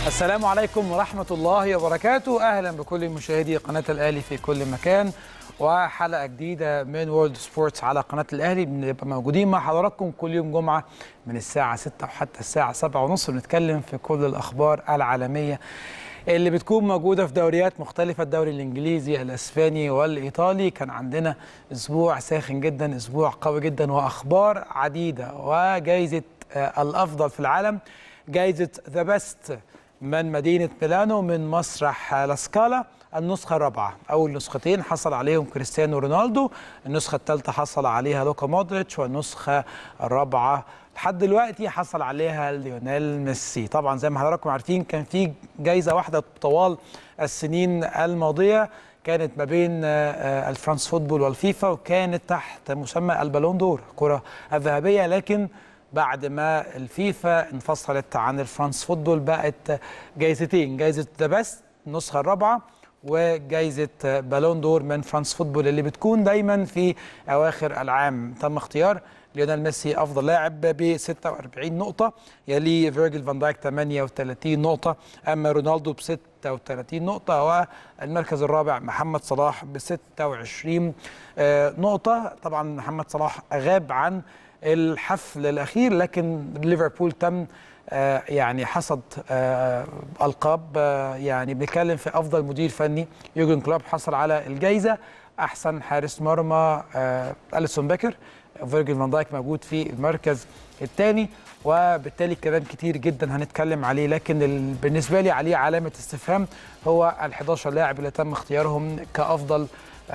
السلام عليكم ورحمة الله وبركاته. أهلا بكل مشاهدي قناة الأهلي في كل مكان، وحلقة جديدة من وورلد سبورتس على قناة الأهلي. بنبقى موجودين مع حضراتكم كل يوم جمعة من الساعة 6 وحتى الساعة 7:30، بنتكلم في كل الأخبار العالمية اللي بتكون موجودة في دوريات مختلفة، الدوري الإنجليزي، الأسباني والإيطالي. كان عندنا أسبوع ساخن جدا، أسبوع قوي جدا، وأخبار عديدة، وجائزة الأفضل في العالم، جائزة ذا بيست من مدينة ميلانو من مسرح لاسكالا، النسخة الرابعة. أول نسختين حصل عليهم كريستيانو رونالدو، النسخة الثالثة حصل عليها لوكا مودريتش، والنسخة الرابعة لحد دلوقتي حصل عليها ليونيل ميسي. طبعا زي ما حضراتكم عارفين كان في جايزة واحدة طوال السنين الماضية، كانت ما بين الفرنس فوتبول والفيفا، وكانت تحت مسمى البالون دور، الكرة الذهبية. لكن بعد ما الفيفا انفصلت عن الفرنس فوتبول بقت جايزتين، جايزة ذا بيست النسخة الرابعة، وجايزة بالون دور من فرنس فوتبول اللي بتكون دايما في أواخر العام. تم اختيار ليونيل ميسي أفضل لاعب ب 46 نقطة، يلي فيرجيل فان دايك 38 نقطة، أما رونالدو ب 36 نقطة، والمركز الرابع محمد صلاح ب 26 نقطة. طبعا محمد صلاح غاب عن الحفل الأخير، لكن ليفربول تم يعني حصد ألقاب. يعني بنتكلم في أفضل مدير فني يورجن كلوب حصل على الجائزة، أحسن حارس مرمى أليسون بيكر، فيرجيل فان دايك موجود في المركز الثاني، وبالتالي كلام كتير جدا هنتكلم عليه، لكن بالنسبة لي عليه علامة استفهام هو ال11 لاعب اللي تم اختيارهم كأفضل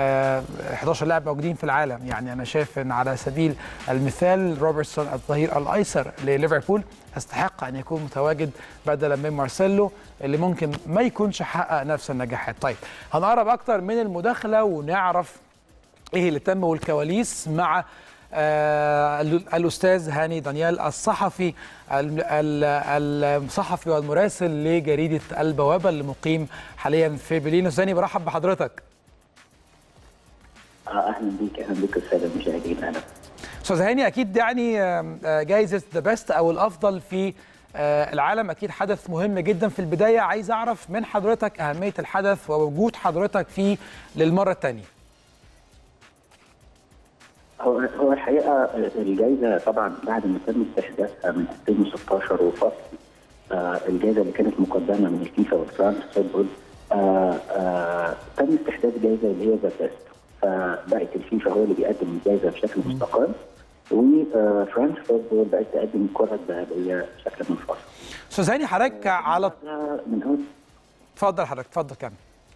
11 لاعب موجودين في العالم. يعني أنا شايف أن على سبيل المثال روبرتسون الظهير الأيسر لليفربول يستحق أن يكون متواجد بدلا من مارسيلو اللي ممكن ما يكونش حقق نفس النجاحات. طيب هنقرب أكتر من المداخلة ونعرف إيه اللي تم والكواليس مع الأستاذ هاني دانيال، الصحفي والمراسل لجريدة البوابة اللي مقيم حاليا في برلين. أستاذ برحب بحضرتك. اهلا بيك الساده المشاهدين. اهلا استاذ هاني، اكيد يعني جائزه ذا بيست او الافضل في العالم اكيد حدث مهم جدا. في البدايه عايز اعرف من حضرتك اهميه الحدث ووجود حضرتك فيه للمره الثانيه. هو الحقيقه الجائزه طبعا بعد ما تم استحداثها من 2016 وفصل الجائزه اللي كانت مقدمه من الفيفا والفرنس فوتبول، تم استحداث جائزه اللي هي ذا بيست، فبقت الفيفا هو اللي بيقدم الجائزه بشكل مستقل، وفرنس فوتبول بقت تقدم الكره الذهبيه بشكل منفصل. استاذ هاني حضرتك على اتفضل حضرتك، اتفضل كمل.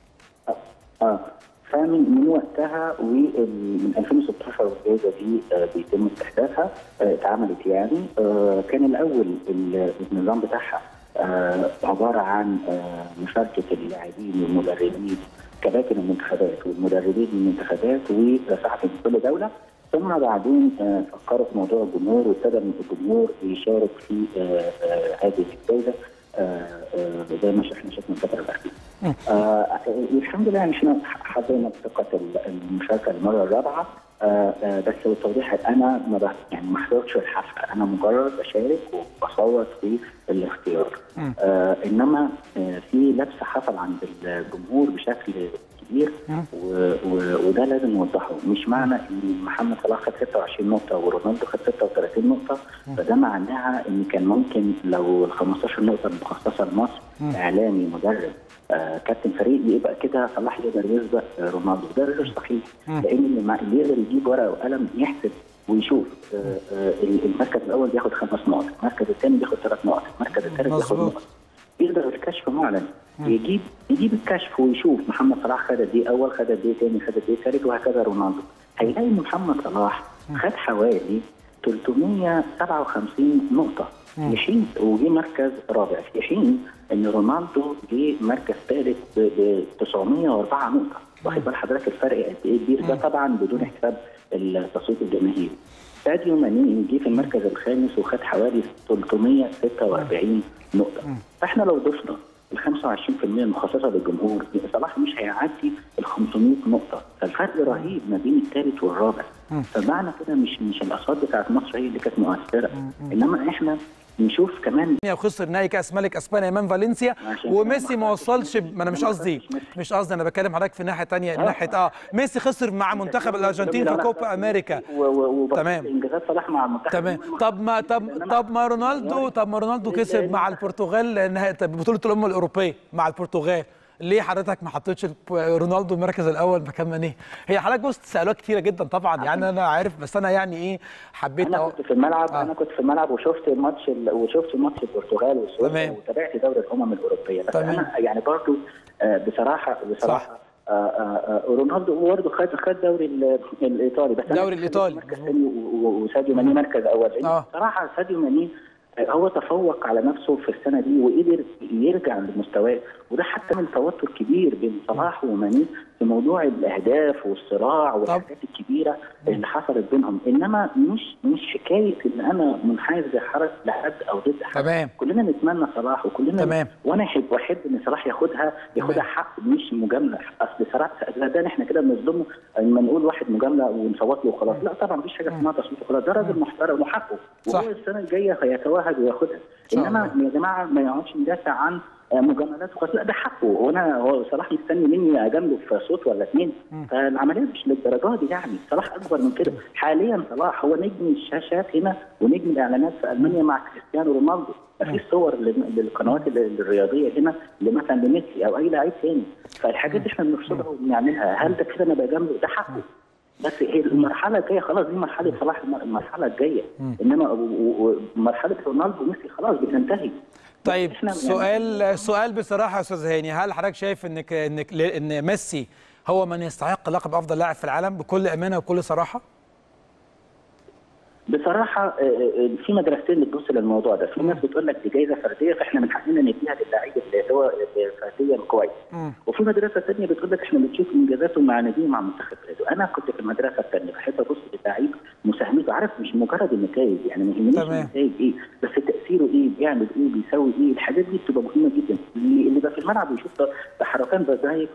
فمن وقتها ومن 2016 والجائزه دي بيتم استحداثها، اتعملت يعني. كان الاول النظام بتاعها عباره عن مشاركه اللاعبين والمدربين، كباتن المنتخبات والمدربين المنتخبات وصحفي من كل دوله، ثم بعدين فكروا في موضوع الجمهور، وابتدى الجمهور يشارك في هذه الجائزه زي ما احنا شفنا الفتره الاخيره. الحمد لله احنا حظينا بثقه المشاركه المره الرابعه، بس للتوضيح انا ما حضرتش الحفله، انا مجرد بشارك وبصوت في الاختيار. انما في لبس حصل عند الجمهور بشكل كبير، وده لازم نوضحه. مش معنى ان محمد صلاح خد 26 نقطه ورونالدو خد 36 نقطه فده معناها ان كان ممكن لو ال 15 نقطه المخصصه لمصر اعلامي مدرب كابتن فريق يبقى كده صلاح يقدر يسبق رونالدو. ده غير صحيح، لان اللي يقدر يجيب ورقه وقلم يحسب ويشوف المركز الاول بياخد 5 نقط، المركز الثاني بياخد 3 نقط، المركز الثالث بياخد نقط، يقدر الكشف معلن يجيب الكشف ويشوف محمد صلاح خد قد ايه اول، خد قد ايه ثاني، خد قد ايه ثالث، وهكذا رونالدو. هيلاقي ان محمد صلاح خد حوالي 357 نقطه في حين وجه مركز رابع، في حين ان رونالدو جه مركز ثالث ب 904 نقطه. واخد بال حضرتك الفرق قد ايه كبير؟ ده طبعا بدون حساب التصويت الجماهيري. ساديو ماني جه في المركز الخامس وخد حوالي 346 نقطه. فاحنا لو ضفنا ال 25% المخصصه للجمهور، صلاح مش هيعدي ال 500 نقطه. فالفرق رهيب ما بين الثالث والرابع. فمعنى كده مش الاصوات بتاعت مصر هي اللي كانت مؤثره، انما احنا نشوف كمان وخسر نهائي كاس ملك اسبانيا امام فالنسيا، وميسي ما وصلش. ما انا مش قصدي انا بكلم حضرتك في ناحيه ثانيه، ناحيه ميسي خسر مع منتخب الارجنتين في كوبا امريكا. تمام، انجازات صلاح مع المنتخب. تمام. طب ما رونالدو كسب مع البرتغال نهائي بطوله الامم الاوروبيه مع البرتغال. ليه حضرتك ما حطيتش رونالدو المركز الاول مكان ماني؟ هي حضرتك بص تسالوها كتيره جدا طبعا، يعني انا عارف، بس انا يعني ايه حبيت. انا كنت في الملعب انا كنت في الملعب وشفت ماتش البرتغال والسويد، وتابعت دوري الامم الاوروبيه. بس انا يعني برضه بصراحه صح. رونالدو برضه خد دوري الايطالي، بس الدوري الايطالي مركز ثاني، وساديو ماني مركز اول. بصراحه ساديو ماني هو تفوق على نفسه في السنه دي وقدر يرجع لمستواه، وده حتى من توتر كبير بين صلاح وماني في موضوع الاهداف والصراع والحاجات الكبيره اللي حصلت بينهم. انما مش حكايه ان انا منحاز لحد او ضد حد. تمام. كلنا نتمنى صلاح وكلنا تمام. وانا احب ان صلاح ياخدها حق، مش مجامله. اصل صراحه ده احنا كده بنظلمه لما نقول واحد مجامله ونصوت له وخلاص. لا طبعا مفيش حاجه اسمها تصويت وخلاص، ده راجل محترم وحقه، وهو السنه الجايه هيتوهج وياخدها. انما يا جماعه ما يقعدش ندافع عن مجاملات وخلاص. لا ده حقه، هو صلاح مستني مني اجامله في صوت ولا اثنين؟ فالعمليه مش للدرجه دي يعني. صلاح اكبر من كده. حاليا صلاح هو نجم الشاشات هنا ونجم الاعلانات في المانيا مع كريستيانو رونالدو. مفيش صور للقنوات الرياضيه هنا مثلا لميسي او اي لاعب ثاني. فالحاجات دي احنا بنرصدها وبنعملها. هل ده كده انا بجامله؟ ده حقه. بس هي المرحله الجايه خلاص، دي مرحله صلاح المرحله الجايه. انما مرحله رونالدو وميسي خلاص بتنتهي. طيب سؤال بصراحه يا استاذ هاني، هل حضرتك شايف ان ميسي هو من يستحق لقب افضل لاعب في العالم بكل امانه وبكل صراحه؟ بصراحه في مدرستين بتبص للموضوع ده. في ناس بتقول لك دي جايزه فرديه فاحنا من حقنا نديها للاعب اللي هو فرديا كويس، وفي مدرسه ثانيه بتقول لك احنا بنشوف انجازاته مع ناديه مع منتخب بلاده. انا كنت في المدرسه الثانيه بحب ابص للاعب مساهمته، عارف، مش مجرد النتائج، يعني ما يهمنيش النتائج ايه، بس تاثيره ايه، بيعمل ايه، بيسوي ايه. الحاجات دي بتبقى مهمه جدا. اللي بقى في الملعب ويشوف تحركات بازايك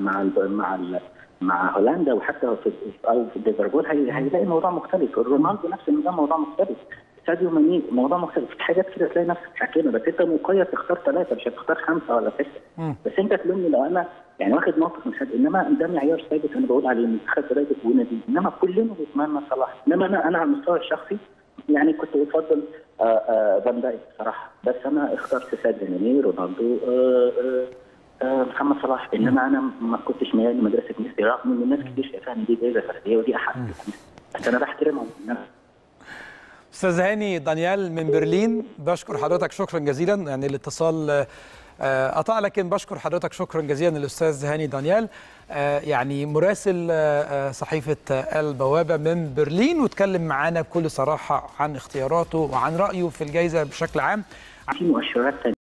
مع هولندا وحتى في ليفربول هيلاقي موضوع مختلف. رونالدو نفس النظام موضوع مختلف. ساديو ماني موضوع مختلف. في حاجات كده تلاقي نفسك حكينا، بس انت مقيد تختار 3 مش هتختار 5 ولا 6. بس انت تلومني لو انا يعني واخد موقف من ساديو، انما ده معيار ثابت انا بقول عليه منتخب بلادك ونادي. انما كلنا بنتمنى صلاح. انما انا على المستوى الشخصي يعني كنت بفضل فان دايك بصراحه، بس انا اخترت ساديو ماني، رونالدو، محمد صلاح. انما انا ما كنتش ميال لمدرسه ميسي، رغم ان الناس كتير شايفاها ان دي جايزه فرديه ودي احق، بس انا بحترمهم. استاذ هاني دانيال من برلين، بشكر حضرتك شكرا جزيلا. يعني الاتصال قطع، لكن بشكر حضرتك شكرا جزيلا الاستاذ هاني دانيال، يعني مراسل صحيفه البوابه من برلين، واتكلم معانا بكل صراحه عن اختياراته وعن رايه في الجائزه بشكل عام. في مؤشرات